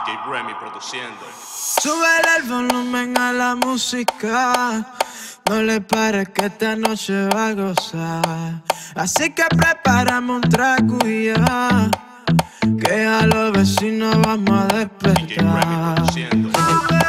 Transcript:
DJ Remy produciendo. Sube el volumen a la música, no le pares que esta noche va a gozar. Así que prepárame un trago y ya, que a los vecinos vamos a DJ Remy despertar. produciendo.